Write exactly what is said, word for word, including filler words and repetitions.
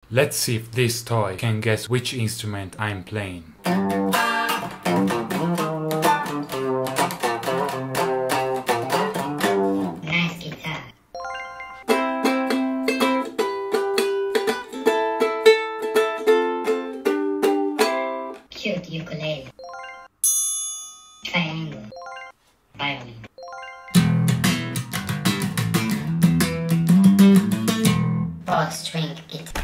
Let's see if this toy can guess which instrument I'm playing. Nice guitar. Cute ukulele. Triangle. Violin. Four string guitar.